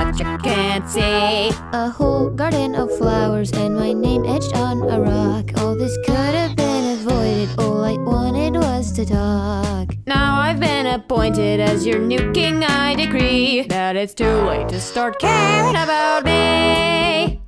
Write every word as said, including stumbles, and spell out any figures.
what you can't see. A whole garden of flowers and my name etched on a rock. All this could have been avoided, all I wanted was to talk. Now I've been appointed as your new king. I decree that it's too late to start caring about me.